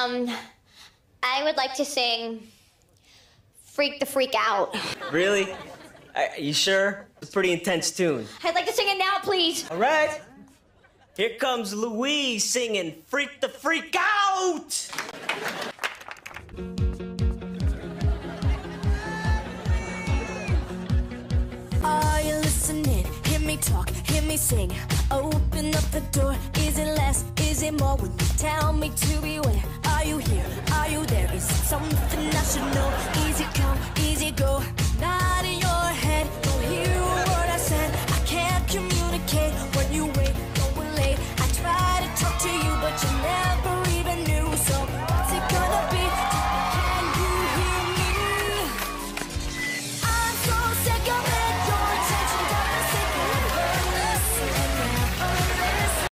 I would like to sing Freak the Freak Out. Really? Are you sure? It's a pretty intense tune. I'd like to sing it now, please. All right. Here comes Louise singing Freak the Freak Out! Are you listening? Hear me talk, hear me sing. Open up the door. Is it less? Is it more? When you tell me to beware. Are you here? Are you there? Is it something I should know? Easy come, easy go. Not in your head.